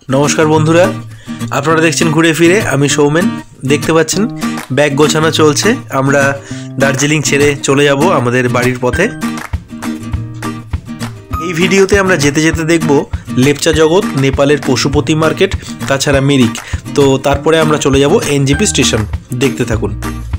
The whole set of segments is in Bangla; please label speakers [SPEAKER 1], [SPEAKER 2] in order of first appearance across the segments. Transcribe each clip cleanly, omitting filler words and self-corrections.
[SPEAKER 1] নমস্কার বন্ধুরা, আপনারা দেখছেন ঘুরে ফিরে। আমি সৌমেন। দেখতে পাচ্ছেন ব্যাগ গোছানো চলছে। আমরা দার্জিলিং ছেড়ে চলে যাব আমাদের বাড়ির পথে। এই ভিডিওতে আমরা যেতে যেতে দেখব লেপচা জগৎ, নেপালের পশুপতি মার্কেট, তাছাড়া মিরিক। তো তারপরে আমরা চলে যাব এনজেপি স্টেশন। দেখতে থাকুন।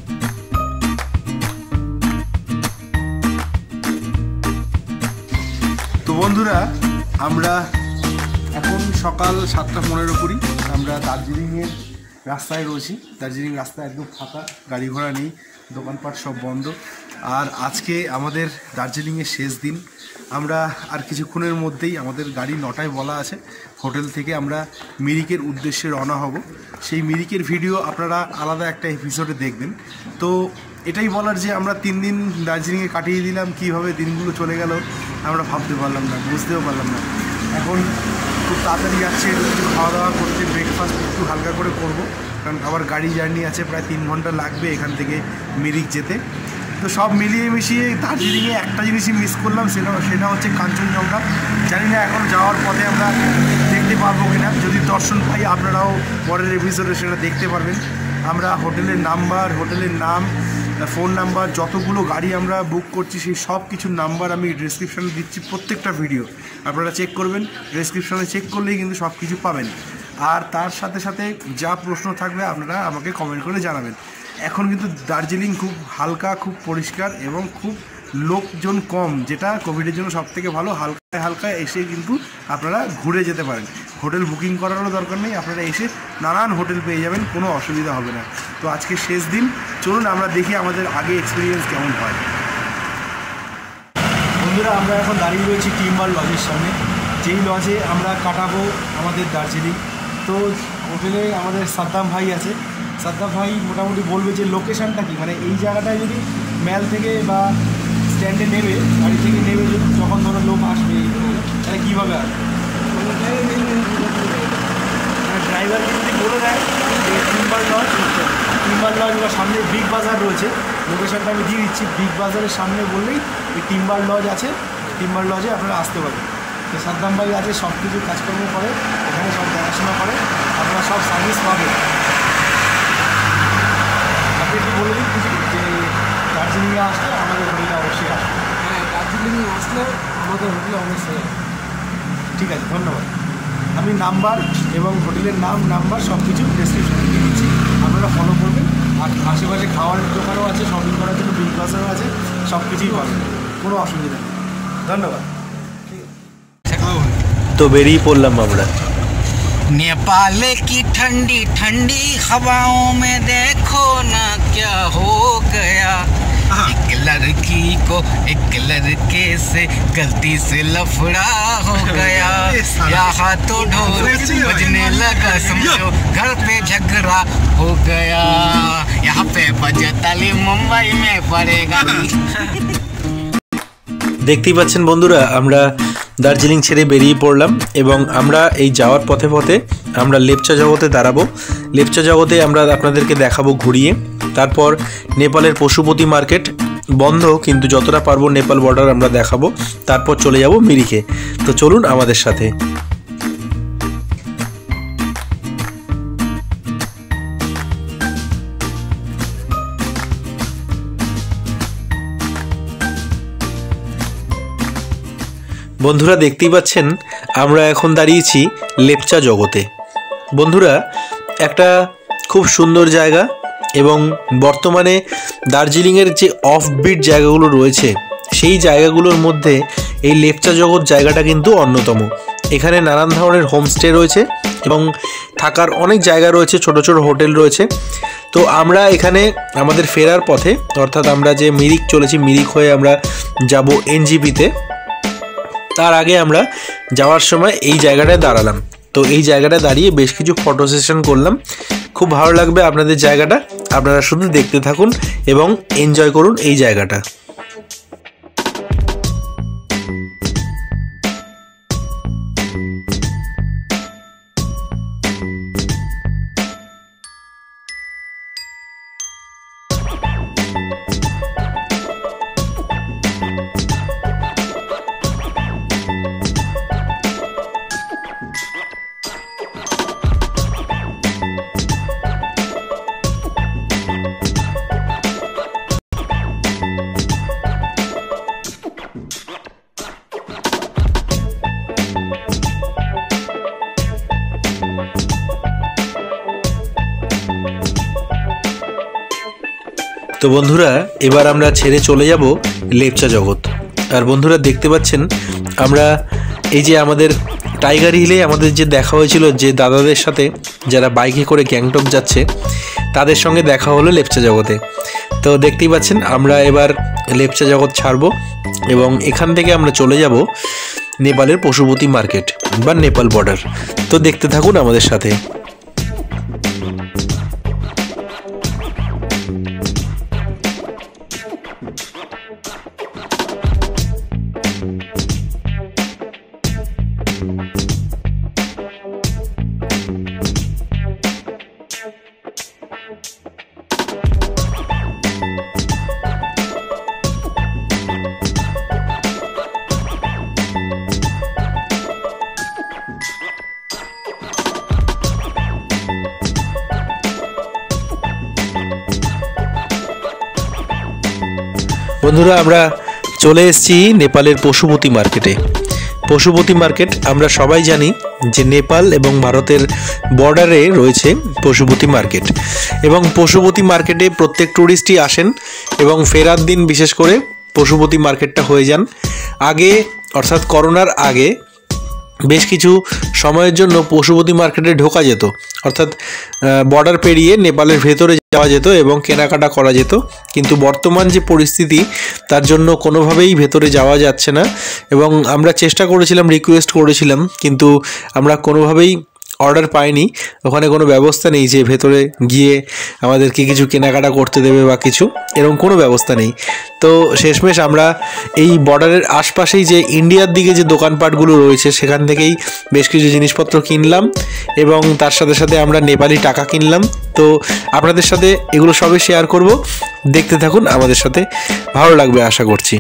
[SPEAKER 2] তো বন্ধুরা, আমরা এখন সকাল 7:15 আমরা দার্জিলিংয়ের রাস্তায় রয়েছি। দার্জিলিং রাস্তা একদম ফাঁকা, গাড়ি ঘোড়া নেই, দোকানপাট সব বন্ধ। আর আজকে আমাদের দার্জিলিংয়ের শেষ দিন। আমরা আর কিছুক্ষণের মধ্যেই, আমাদের গাড়ি 9টায় বলা আছে, হোটেল থেকে আমরা মিরিকের উদ্দেশ্যে রওনা হব। সেই মিরিকের ভিডিও আপনারা আলাদা একটা এপিসোডে দেখবেন। তো এটাই বলার যে আমরা 3 দিন দার্জিলিংয়ে কাটিয়ে দিলাম, কীভাবে দিনগুলো চলে গেল আমরা ভাবতে পারলাম না, বুঝতেও পারলাম না। এখন খুব তাড়াতাড়ি যাচ্ছে একটু খাওয়া দাওয়া করতে, ব্রেকফাস্ট একটু হালকা করে করব, কারণ আবার গাড়ি জার্নি আছে, প্রায় 3 ঘন্টা লাগবে এখান থেকে মিরিক যেতে। তো সব মিলিয়ে মিশিয়ে দার্জিলিংয়ে একটা জিনিসই মিস করলাম, সেটা হচ্ছে কাঞ্চনজঙ্ঘা। জানি না এখন যাওয়ার পথে আমরা দেখতে পারবো কিনা। যদি দর্শন পাই আপনারাও পরের এপিসোডে সেটা দেখতে পারবেন। আমরা হোটেলের নাম্বার, হোটেলের নাম, ফোন নাম্বার, যতগুলো গাড়ি আমরা বুক করছি সেই সব কিছুর নাম্বার আমি ডেসক্রিপশানে দিচ্ছি। প্রত্যেকটা ভিডিও আপনারা চেক করবেন, ডেসক্রিপশানে চেক করলেই কিন্তু সব কিছু পাবেন। আর তার সাথে সাথে যা প্রশ্ন থাকবে আপনারা আমাকে কমেন্ট করে জানাবেন। এখন কিন্তু দার্জিলিং খুব হালকা, খুব পরিষ্কার এবং খুব লোকজন কম, যেটা কোভিডের জন্য সবথেকে ভালো। হালকায় হালকায় এসে কিন্তু আপনারা ঘুরে যেতে পারেন। হোটেল বুকিং করারও দরকার নেই, আপনারা এসে নানান হোটেল পেয়ে যাবেন, কোনো অসুবিধা হবে না। তো আজকে শেষ দিন, চলুন আমরা দেখি আমাদের আগে এক্সপিরিয়েন্স কেমন হয়। বন্ধুরা, আমরা এখন দাঁড়িয়ে রয়েছি টিম্বার লজের সামনে, যেই লজে আমরা কাটাবো আমাদের দার্জিলিং। তো হোটেলে আমাদের সাদ্দাম ভাই আছে। সাদ্দাম ভাই মোটামুটি বলবে যে লোকেশানটা কী, মানে এই জায়গাটায় যদি ম্যাল থেকে বা স্ট্যান্ডে নেবে, গাড়ি থেকে নেবে, যখন ধরো লোক আসবে তাহলে কীভাবে আসবে, মানে ড্রাইভারকে যদি বলে দেয় যে টিম্বার লজ বা সামনে বিগ বাজার রয়েছে, লোকেশানটা আমি দিয়ে দিচ্ছি। বিগ বাজারের সামনে বললেই এই টিম্বার লজ আছে, টিম্বার লজে আপনারা আসতে পারেন। তো সাদ্দাম ভাই আছে, সব কিছু কাজকর্ম করে, এখানে সব দেখাশোনা করে, আপনারা সব সার্ভিস পাবেন। আপনি একটু বলে দিন কিছু, যে দার্জিলিংয়ে আসলে আমাদের হোটেলে অবশ্যই আসবে।
[SPEAKER 3] হ্যাঁ, দার্জিলিংয়ে আসলে আমাদের হোটেলে অবশ্যই।
[SPEAKER 2] ঠিক আছে, ধন্যবাদ। আমি নাম্বার এবং হোটেলের নাম্বার সব কিছু ডেসক্রিপশনে দিয়ে দিচ্ছি, আপনারা ফলো করবেন। আর আশেপাশে খাওয়ার দোকানও আছে, শপিং করার জন্য বিগ বাজারও আছে, সব কিছুই পাবেন, কোনো অসুবিধা নেই। ধন্যবাদ।
[SPEAKER 1] তো বেরিয়ে পড়লাম আমরা।
[SPEAKER 4] नेपाल की ठंडी ठंडी हवाओं में देखो ना क्या हो गया, एक लड़की को एक लड़के से गलती से लफड़ा हो गया, यहाँ तो ढोल बजने लगा, समझो घर पे झगड़ा हो गया, यहाँ पे बजे ताली मुंबई में पड़ेगा।
[SPEAKER 1] দেখতেই পাচ্ছেন বন্ধুরা, আমরা দার্জিলিং ছেড়ে বেরিয়ে পড়লাম এবং আমরা এই যাওয়ার পথে পথে আমরা লেপচা জগতে দাঁড়াবো। লেপচা জগতে আমরা আপনাদেরকে দেখাবো ঘুরিয়ে। তারপর নেপালের পশুপতি মার্কেট বন্ধ, কিন্তু যতটা পারবো নেপাল বর্ডার আমরা দেখাবো। তারপর চলে যাব মিরিকে। তো চলুন আমাদের সাথে। বন্ধুরা, দেখতেই পাচ্ছেন আমরা এখন দাঁড়িয়েছি লেপচা জগতে। বন্ধুরা, একটা খুব সুন্দর জায়গা এবং বর্তমানে দার্জিলিংয়ের যে অফবিট জায়গাগুলো রয়েছে সেই জায়গাগুলোর মধ্যে এই লেপচা জগৎ জায়গাটা কিন্তু অন্যতম। এখানে নানান ধরনের হোমস্টে রয়েছে এবং থাকার অনেক জায়গা রয়েছে, ছোট ছোট হোটেল রয়েছে। তো আমরা এখানে আমাদের ফেরার পথে, অর্থাৎ আমরা যে মিরিক চলেছি, মিরিক হয়ে আমরা যাব এনজেপিতে। তার আগে আমরা যাওয়ার সময় এই জায়গাটায় দাঁড়ালাম। তো এই জায়গাটায় দাঁড়িয়ে বেশ কিছু ফটো সেশন করলাম। খুব ভালো লাগবে আপনাদের জায়গাটা, আপনারা শুধু দেখতে থাকুন এবং এনজয় করুন এই জায়গাটা। তো বন্ধুরা এবার আমরা ছেড়ে চলে যাব লেপচা জগৎ। আর বন্ধুরা দেখতে পাচ্ছেন আমরা এই যে আমাদের টাইগার হিলে আমাদের যে দেখা হয়েছিল যে দাদাদের সাথে যারা বাইকে করে গ্যাংটক যাচ্ছে, তাদের সঙ্গে দেখা হলো লেপচা জগতে। তো দেখতেই পাচ্ছেন আমরা এবার লেপচা জগৎ ছাড়বো এবং এখান থেকে আমরা চলে যাব নেপালের পশুপতি মার্কেট বা নেপাল বর্ডার। তো দেখতে থাকুন আমাদের সাথে। বন্ধুরা আমরা চলে এসেছি নেপালের পশুপতি মার্কেটে। পশুপতি মার্কেট আমরা সবাই জানি যে নেপাল এবং ভারতের বর্ডারে রয়েছে পশুপতি মার্কেট, এবং পশুপতি মার্কেটে প্রত্যেক ট্যুরিস্টই আসেন এবং ফেরার দিন বিশেষ করে পশুপতি মার্কেটটা হয়ে যান। আগে অর্থাৎ করোনার আগে বেশ কিছু সময়ের জন্য পশুপতি মার্কেটে ঢোকা যেত, অর্থাৎ বর্ডার পেরিয়ে নেপালের ভেতরে যাওয়া যেত এবং কেনাকাটা করা যেত। কিন্তু বর্তমান যে পরিস্থিতি তার জন্য কোনোভাবেই ভেতরে যাওয়া যাচ্ছে না, এবং আমরা চেষ্টা করেছিলাম, রিকোয়েস্ট করেছিলাম, কিন্তু আমরা কোনোভাবেই অর্ডার পাইনি। ওখানে কোনো ব্যবস্থা নেই যে ভেতরে গিয়ে আমাদেরকে কিছু কেনাকাটা করতে দেবে বা কিছু, এরকম কোনো ব্যবস্থা নেই। তো শেষমেশ আমরা এই বর্ডারের আশপাশেই যে ইন্ডিয়ার দিকে যে দোকানপাটগুলো রয়েছে সেখান থেকেই বেশ কিছু জিনিসপত্র কিনলাম এবং তার সাথে সাথে আমরা নেপালি টাকা কিনলাম। তো আপনাদের সাথে এগুলো সবই শেয়ার করব, দেখতে থাকুন আমাদের সাথে, ভালো লাগবে আশা করছি।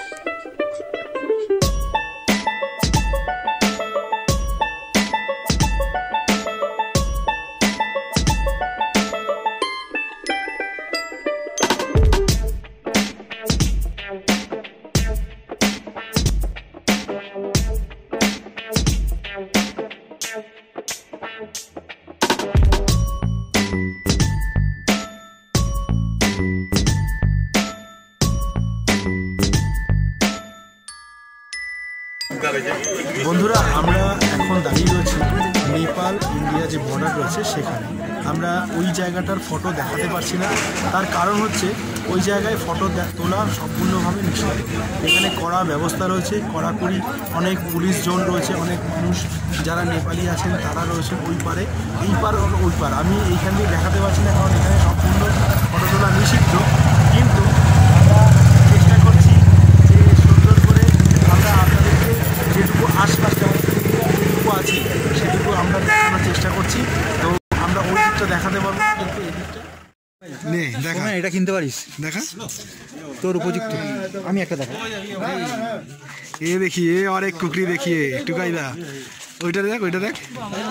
[SPEAKER 2] বন্ধুরা আমরা এখন দাঁড়িয়ে রয়েছি নেপাল ইন্ডিয়া যে বর্ডার রয়েছে সেখানে। আমরা ওই জায়গাটার ফটো দেখাতে পারছি না, তার কারণ হচ্ছে ওই জায়গায় ফটো তোলা সম্পূর্ণভাবে নিষেধ। এখানে কড়া ব্যবস্থা রয়েছে, কড়াকড়ি অনেক পুলিশ জোন রয়েছে, অনেক মানুষ যারা নেপালি আছেন তারা রয়েছে ওই পারে, এই পার ওই পার। আমি এইখান দিয়ে দেখাতে পারছি না কারণ এখানে সম্পূর্ণ ফটো তোলা নিষিদ্ধ, কিন্তু আমরা চেষ্টা করছি যে সুন্দর করে আমরা আপনাদেরকে যেটুকু আশপাশটা যেটুকু আছে সেটুকু আমরা দেখানোর চেষ্টা করছি। তো আমরা ওই দিকটা দেখাতে পারবো, কিন্তু এই দিকটা নে দেখা,
[SPEAKER 3] এটা কিনতে পারিস,
[SPEAKER 2] দেখা
[SPEAKER 3] তোর উপযুক্ত। আমি একটা দেখা,
[SPEAKER 2] এ দেখিয়ে আর এক কুকরি দেখিয়ে টুকাইদা, ওইটা দেখ, ওইটা দেখ,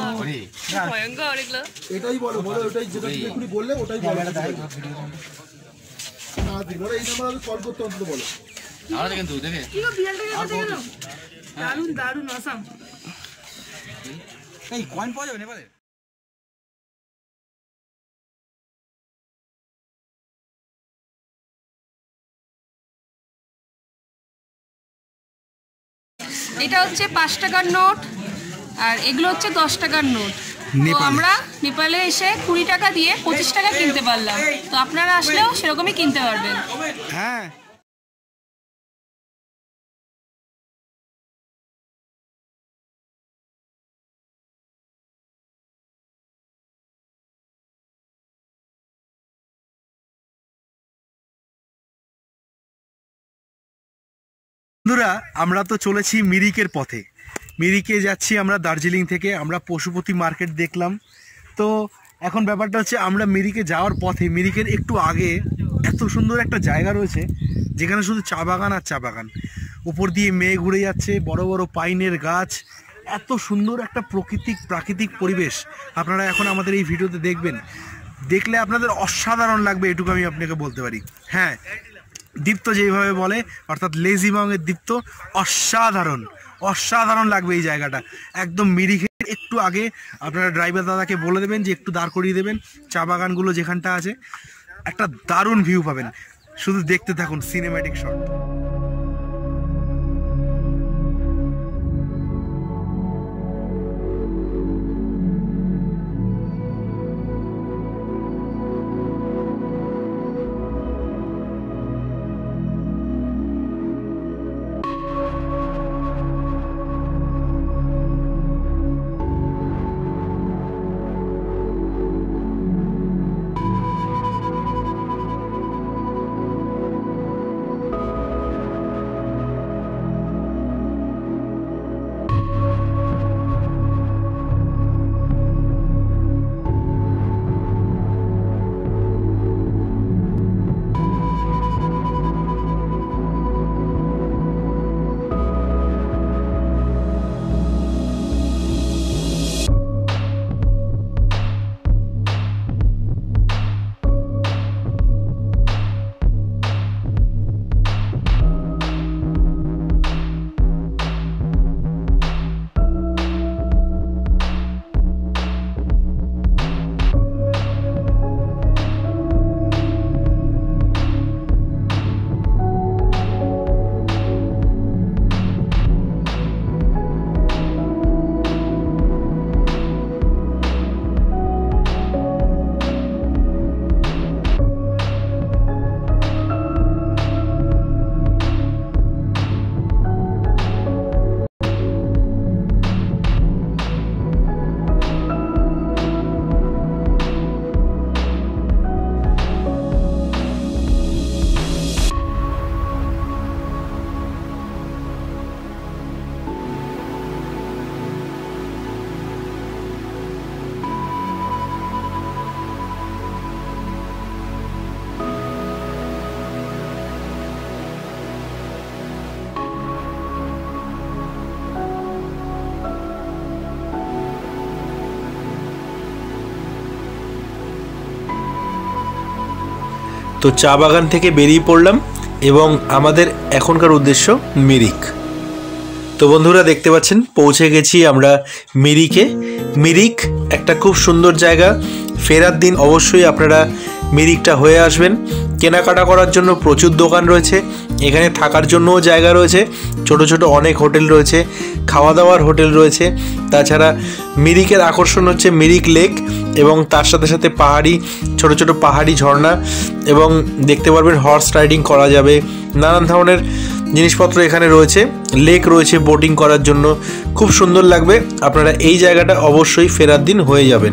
[SPEAKER 2] এটাই বলো, বলো ওটাই, যেটা তুমি বললে ওটাই বলো। না দিন বলো, এই নাম্বার আমি কল করতে অন্তত বলো।
[SPEAKER 5] আমরা দেখেন তো দেখে কি গো বিয়ালটাকে কোথায় গেল? দারুন দারুন আসাম।
[SPEAKER 3] এই কয়েন পাওয়া যাবে নেপালে?
[SPEAKER 5] এটা হচ্ছে 5 টাকার নোট আর এগুলো হচ্ছে 10 টাকার নোট। তো আমরা নেপালে এসে 20 টাকা দিয়ে 25 টাকা কিনতে পারলাম। তো আপনারা আসলেও সেরকমই কিনতে পারবেন।
[SPEAKER 2] হ্যাঁ বন্ধুরা আমরা তো চলেছি মিরিকের পথে, মিরিকে যাচ্ছি আমরা দার্জিলিং থেকে। আমরা পশুপতি মার্কেট দেখলাম। তো এখন ব্যাপারটা হচ্ছে আমরা মিরিকে যাওয়ার পথে, মিরিকের একটু আগে এত সুন্দর একটা জায়গা রয়েছে যেখানে শুধু চা বাগান আর চা বাগান, উপর দিয়ে মেঘ উড়ে যাচ্ছে, বড় বড় পাইনের গাছ, এত সুন্দর একটা প্রাকৃতিক পরিবেশ আপনারা এখন আমাদের এই ভিডিওতে দেখবেন। দেখলে আপনাদের অসাধারণ লাগবে, এটুকু আমি আপনাকে বলতে পারি। হ্যাঁ, দীপ্ত যেইভাবে বলে, অর্থাৎ লেজিবাংয়ের দীপ্ত, অসাধারণ লাগবে এই জায়গাটা। একদম মিরিকের একটু আগে আপনারা ড্রাইভার দাদাকে বলে দেবেন যে একটু দাঁড় করিয়ে দেবেন চা বাগানগুলো যেখানটা আছে। একটা দারুণ ভিউ পাবেন। শুধু দেখতে থাকুন সিনেম্যাটিক শট।
[SPEAKER 1] তো চা বাগান থেকে বেরিয়ে পড়লাম এবং আমাদের এখনকার উদ্দেশ্য মিরিক। তো বন্ধুরা দেখতে পাচ্ছেন পৌঁছে গেছি আমরা মিরিকে। মিরিক একটা খুব সুন্দর জায়গা। ফেরার দিন অবশ্যই আপনারা মিরিকটা হয়ে আসবেন। কেনাকাটা করার জন্য প্রচুর দোকান রয়েছে, এখানে থাকার জন্যও জায়গা রয়েছে, ছোট ছোট অনেক হোটেল রয়েছে, খাওয়া দাওয়ার হোটেল রয়েছে। তাছাড়া মিরিকের আকর্ষণ হচ্ছে মিরিক লেক এবং তার সাথে সাথে পাহাড়ি ছোট ছোট পাহাড়ি ঝর্ণা, এবং দেখতে পারবেন হর্স রাইডিং করা যাবে, নানান ধরনের জিনিসপত্র এখানে রয়েছে। লেক রয়েছে বোটিং করার জন্য, খুব সুন্দর লাগবে। আপনারা এই জায়গাটা অবশ্যই ফেরার দিন হয়ে যাবেন।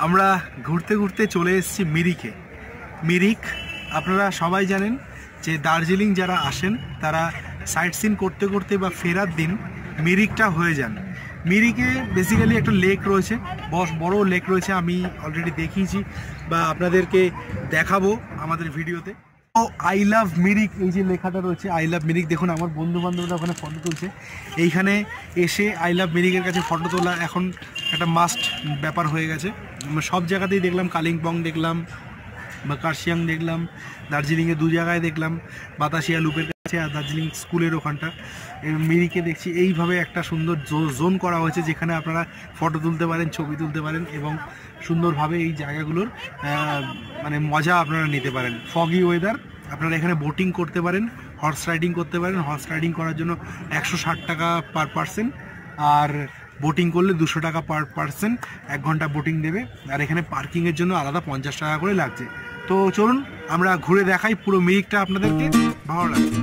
[SPEAKER 2] আমরা ঘুরতে ঘুরতে চলে এসেছি মিরিকে। মিরিক আপনারা সবাই জানেন যে দার্জিলিং যারা আসেন তারা সাইট সিন করতে করতে বা ফেরার দিন মিরিকটা হয়ে যান। মিরিকে বেসিক্যালি একটা লেক রয়েছে, বড় লেক রয়েছে, আমি অলরেডি দেখিয়েছি বা আপনাদেরকে দেখাবো আমাদের ভিডিওতে। তো আই লাভ মিরিক এই যে লেখাটা রয়েছে আই লাভ মিরিক, দেখুন আমার বন্ধু বান্ধবরা ওখানে ফটো তুলছে। এইখানে এসে আই লাভ মিরিকের কাছে ফটো তোলা এখন একটা মাস্ট ব্যাপার হয়ে গেছে। সব জায়গাতেই দেখলাম, কালিম্পং দেখলাম বা কার্শিয়াং দেখলাম, দার্জিলিংয়ে 2 জায়গায় দেখলাম, বাতাসিয়া লুপের কাছে আর দার্জিলিং স্কুলের ওখানটা। মিরিকে দেখছি এইভাবে একটা সুন্দর জোন করা হয়েছে যেখানে আপনারা ফটো তুলতে পারেন, ছবি তুলতে পারেন এবং সুন্দরভাবে এই জায়গাগুলোর মানে মজা আপনারা নিতে পারেন। ফগি ওয়েদার, আপনারা এখানে বোটিং করতে পারেন, হর্স রাইডিং করতে পারেন। হর্স রাইডিং করার জন্য 160 টাকা পার পার্সন, আর বোটিং করলে 200 টাকা পার পার্সন, 1 ঘন্টা বোটিং দেবে। আর এখানে পার্কিংয়ের জন্য আলাদা 50 টাকা করে লাগছে। তো চলুন আমরা ঘুরে দেখাই পুরো মিরিকটা আপনাদেরকে, ভালো লাগছে।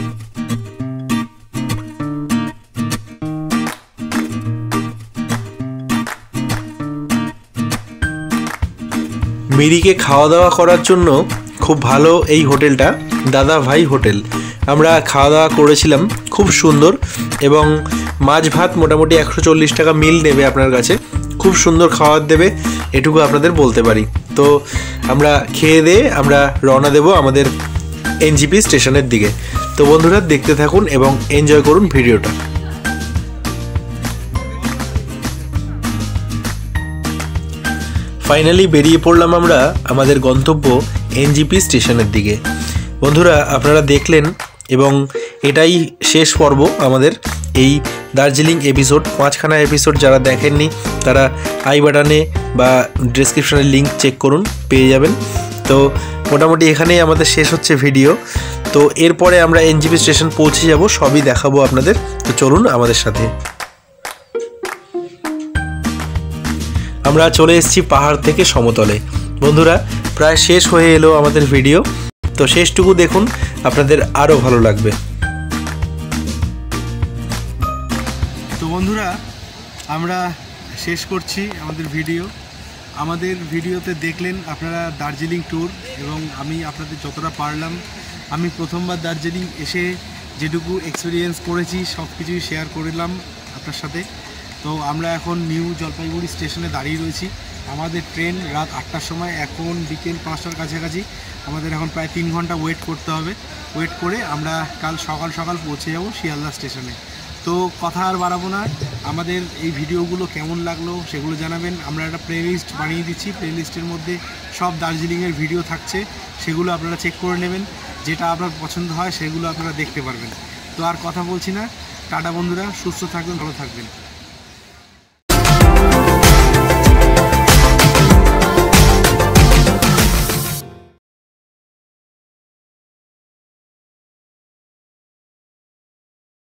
[SPEAKER 1] মিরিকে খাওয়া দাওয়া করার জন্য খুব ভালো এই হোটেলটা, দাদা ভাই হোটেল। আমরা খাওয়া দাওয়া করেছিলাম, খুব সুন্দর, এবং মাছ ভাত মোটামুটি 140 টাকা মিল নেবে আপনার কাছে, খুব সুন্দর খাবার দেবে, এটুকু আপনাদের বলতে পারি। তো আমরা খেয়ে দিয়ে আমরা রওনা দেব আমাদের এনজিপি স্টেশনের দিকে। তো বন্ধুরা দেখতে থাকুন এবং এনজয় করুন ভিডিওটা। ফাইনালি বেরিয়ে পড়লাম আমরা আমাদের গন্তব্য এনজিপি স্টেশনের দিকে। বন্ধুরা আপনারা দেখলেন, এবং এটাই শেষ পর্ব আমাদের এই দার্জিলিং এপিসোড। 5খানা এপিসোড যারা দেখেননি তারা আই বাটনে বা ডেসক্রিপশনের লিঙ্ক চেক করুন, পেয়ে যাবেন। তো মোটামুটি এখানেই আমাদের শেষ হচ্ছে ভিডিও। তো এরপরে আমরা এনজিপি স্টেশন পৌঁছে যাব, সবই দেখাবো আপনাদের। তো চলুন আমাদের সাথে। আমরা চলে এসেছি পাহাড় থেকে সমতলে। বন্ধুরা প্রায় শেষ হয়ে এলো আমাদের ভিডিও, তো শেষটুকু দেখুন, আপনাদের আরও ভালো লাগবে।
[SPEAKER 2] তো বন্ধুরা আমরা শেষ করছি আমাদের ভিডিও। আমাদের ভিডিওতে দেখলেন আপনারা দার্জিলিং ট্যুর, এবং আমি আপনাদের যতটা পারলাম, আমি প্রথমবার দার্জিলিং এসে যেটুকু এক্সপিরিয়েন্স করেছি সব কিছুই শেয়ার করলাম আপনার সাথে। তো আমরা এখন নিউ জলপাইগুড়ি স্টেশনে দাঁড়িয়ে রয়েছি। আমাদের ট্রেন রাত 8টার সময়, এখন বিকেল 5টার কাছাকাছি। আমাদের এখন প্রায় 3 ঘন্টা ওয়েট করতে হবে। ওয়েট করে আমরা কাল সকাল সকাল পৌঁছে যাব শিয়ালদা স্টেশনে। তো কথা আর বাড়াবো না, আমাদের এই ভিডিওগুলো কেমন লাগলো সেগুলো জানাবেন। আমরা একটা প্লেলিস্ট বানিয়ে দিচ্ছি, প্লেলিস্টের মধ্যে সব দার্জিলিংয়ের ভিডিও থাকছে, সেগুলো আপনারা চেক করে নেবেন। যেটা আপনার পছন্দ হয় সেগুলো আপনারা দেখতে পারবেন। তো আর কথা বলছি না, টাটা বন্ধুরা, সুস্থ থাকবেন, ভালো থাকবেন।